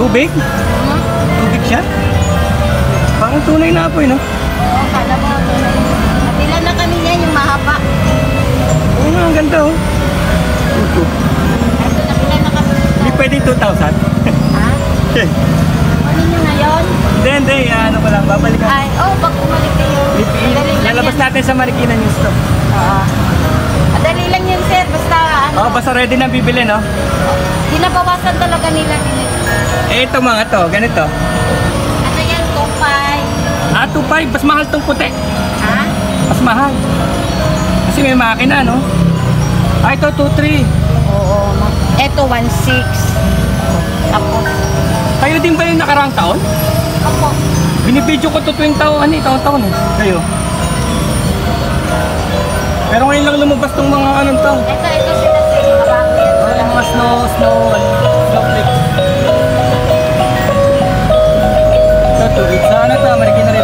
Tubig? Tubig siya? Parang tunay na apoy, no? Oo, kala mo. Natila na kami niya yung mahaba. Oo nga, ang ganda, oh. Ito, natila na kami. Hindi pwede 2,000. Ha? Ano nyo na yun? Hindi, ano ko lang, babalikan. Ay, pag umalik kayo. Lalabas natin sa Marikina News to. Oo. Madali lang yun, sir. Basta, Oh, basta ready na bibili, no? Dinabawasan talaga nila nila. Ito mga to, ganito. Ano yan, 2.5. 2.5, mas mahal tong puti. Ha? Mas mahal. Kasi may makina, no? Ito 2.3. Oo. Ito, 1.6. Tapos, Kayo din ba yung nakaraang taon? ako. Binibidyo ko to tuwing taon, taon-taon eh. Kayo. Pero ngayon lang lumabas tong mga anong to. Ito sila sa mga bakit. Yung mga snowflakes. Ito, 2.8. Sa ano to, Marikina River.